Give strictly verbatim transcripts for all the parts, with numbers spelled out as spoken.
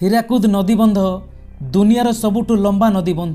हीराकुद नदीबंध दुनियार सबुठु लंबा नदीबंध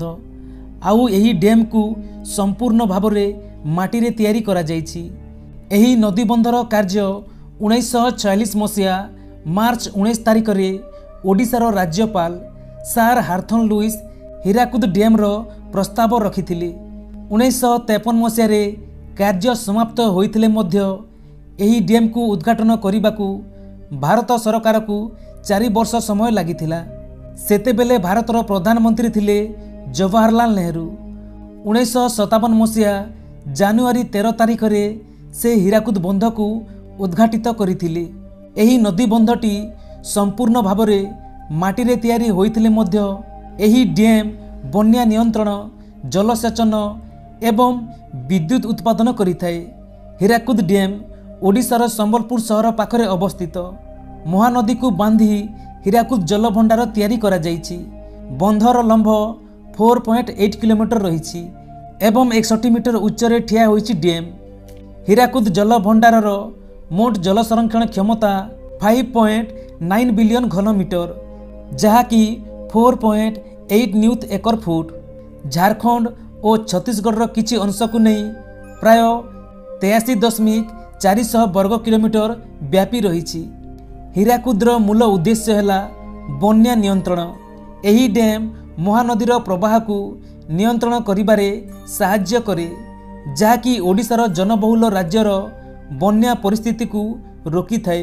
आउ एही डैम को संपूर्ण भाव में माटी रे तैयारी करा जायछि। एही नदीबंधर कार्य उन्नीस छियालीस मसीहा मार्च उन्नीस तारिख रे ओडिशार राज्यपाल सार हार्थन लुइस हीराकुद डैम रो प्रस्ताव रखिथिले। उन्नीस तेपन मसीहा रे कार्य समाप्त होइथिले मध्य एही डैम को उद्घाटन करिबाकू भारत सरकार को चारि वर्ष समय लागिथिला। सेतेबेले भारतर प्रधानमंत्री थिले जवाहरलाल नेहरू। उन्नीस सतावन मसीहा जानुआरी तेरह तारिख रे से हीराकुद बंध को उद्घाटित करिथिले। एही नदी बंधटी संपूर्ण भाव में माटी रे तैयारी होइथिले मध्य एही डैम बन्या नियंत्रण जलसेचन एवं विद्युत उत्पादन करिथाए। हीराकुद डैम ओडिशार संबलपुर सहर पाखरे अवस्थित। महानदी को बांधी हीराकुद जलभंडार तैयारी करा जायछि। बंधर लंब चार पॉइंट आठ किलोमीटर रही एवं इकसठ मीटर उच्चरे ठिया होइछि डैम। हीराकुद जलभंडारर मोट जल संरक्षण क्षमता पाँच पॉइंट नौ बिलियन घनमीटर जहाँकि चार पॉइंट आठ न्यूथ एकर फुट। झारखंड और छत्तीसगढ़ किछि अंश को नहीं प्राय तेयासी दशमिक चार सौ वर्ग किलोमीटर व्यापी रही। हीराकुद्र मूल उद्देश्य है बन्या नियंत्रण। एही डैम महानदीर प्रवाह को नियंत्रण करिबारे साहाय्य करे जहाँकि ओडिशार जनबहुल राज्यर बन्या परिस्थिति को रोकी थाए।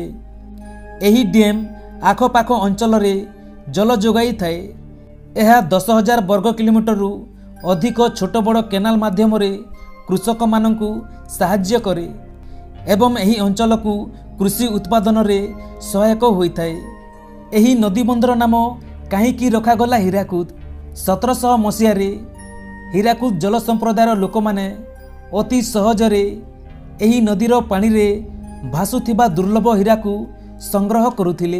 एही डैम आखपाख अंचल रे जल जोगाई थाए। यह दस हजार वर्ग किलोमीटर रु अधिक छोट बड़ केनाल माध्यम रे कृषक मानकु साहाय्य करे एवं एही अंचल को कृषि उत्पादन रे सहायक होइथाए। एही नदीबंधर नाम काहीकि रखागला हीराकुद। सतरशह मसीह हीराकुद जल संप्रदायर लोक माने अति सहजरे एही नदीर पानी रे भासुथिबा दुर्लभ हीरा को संग्रह करुथिले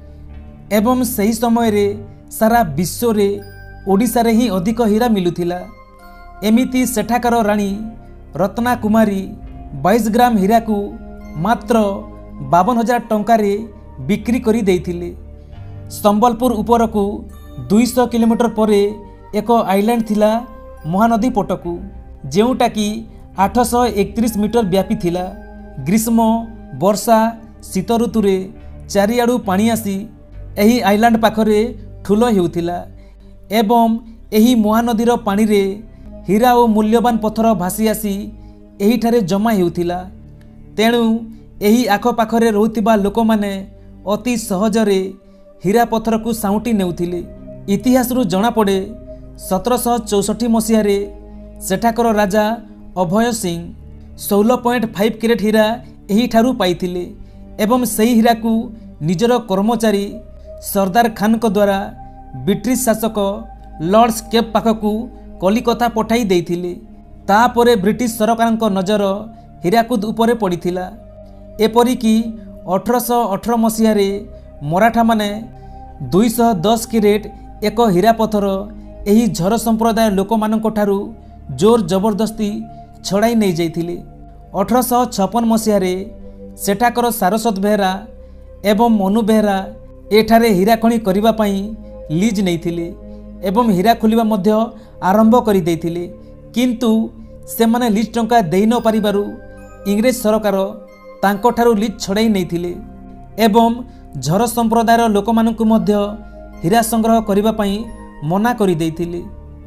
एवं सही समय रे सारा विश्व रे ओडिशा रे ही अधिक हीरा मिलुथिला। एमिति सेठाकर रानी रत्ना कुमारी बाईस ग्राम हीरा को मात्र बावन हजार टंका रे बिक्री करी देइथिले। संबलपुर उपर को दुई सौ किलोमीटर परे एक आइलैंड थिला महानदी पटकू जेउटा कि आठ सौ एकतीस मीटर व्यापी थिला। ग्रीष्म वर्षा शीत ऋतु रे चारिआडू पानी आसी एही आइलैंड पाखरे ठुलो हेउथिला एवं एही महानदीर पानी रे हीरा और मूल्यवान पत्थर भासी आसी एही ठारे जमा हेउथिला। तेणु एही आखपाखरे रहुथिबा लोक माने अति सहजरे हीरा पत्थर को साउटी नेउथिले। इतिहास रु जना पड़े सतरशह चौसठी मसीह सेठाकर राजा अभय सिंह सोलह पॉइंट फाइव कैरेट हीरा एही ठारू पाइथिले एवं सही हीरा को निजर कर्मचारी सरदार खान को द्वारा ब्रिटिश शासक लॉर्ड्स केप पाखकू कलिकता पठाई देइथिले। तापरे ब्रिटिश सरकार को नजर हीराकुद उपरे पड़िथिला। एपरिकी अठरश अठर मसीह मराठा माने दुई सौ दस कैरेट एक हीरा पत्थर एही झर संप्रदाय लोक मानक ठारू जोर जबरदस्ती छड़ाई नहीं जाइथिले। अठरश छप्पन मसीह सेठाकर सारस्वत बेहेरा एवं मनु बेहेरा एठारे हीरा खणी करिबा पई लीज नैथिले एवं हीरा खोलिबा मध्य आरंभ करि दैथिले। किंतु से माने लीज टंका देई न पारिबारु इंग्रेज सरकार तांको ठारू लीज छड़ाई नैथिले एवं झर संप्रदायर लोक मानकु मध्य हीरा संग्रह करिबा पई मना करि दैथिले।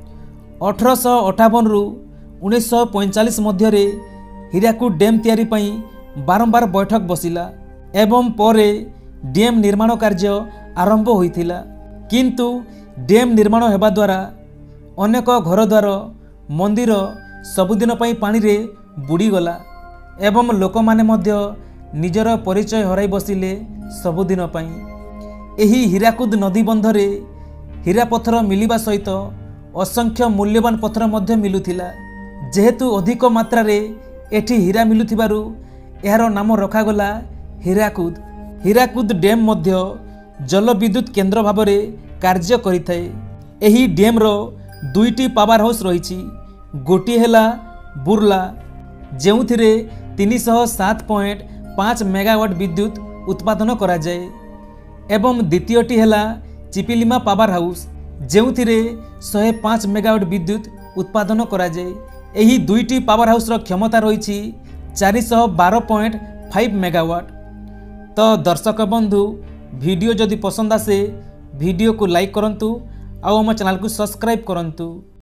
अठरश अठावन रु उन्नीस पैंतालीस मध्य हीराकुद डैम तैयारी पई बारंबार बैठक बसिला एवं परे डैम निर्माण कार्य आरंभ होइथिला। किंतु डैम निर्माण हेबा द्वारा अनेक घरद्वार मंदिर सबुदिन पई पानी रे बुड़ी गला एवं लोक माने मध्य निजर परिचय हराई बसिले सबुदिन पई। एही हीराकुद नदी बंधरे हीरा पत्थर मिलिबा सहित असंख्य मूल्यवान पत्थर मध्य मिलुथिला। जेहेतु अधिक मात्रा रे एठी हीरा मिलुथिबारु एहार नाम रखागला हीराकुद। हीराकुद डैम मध्य जल विद्युत केन्द्र भाव में कार्य करिथाए। एही डैम रो दुईटी पावर हाउस रही। गोटी हेला बुर्ला जेउथिरे तीन सौ सात पॉइंट पाँच मेगावाट विद्युत उत्पादन करा जाए एवं द्वितीयटी हेला चिपिलिमा पावर हाउस जेउथिरे शहे पाँच मेगावाट विद्युत उत्पादन कराଯାए। एही दुईटी पावर हाउस रो क्षमता रही चार सौ बारह पॉइंट फाइव मेगावाट। तो दर्शक बंधु वीडियो जदि पसंद आसे वीडियो को लाइक करंतु आउ हम चैनल को सब्सक्राइब करंतु।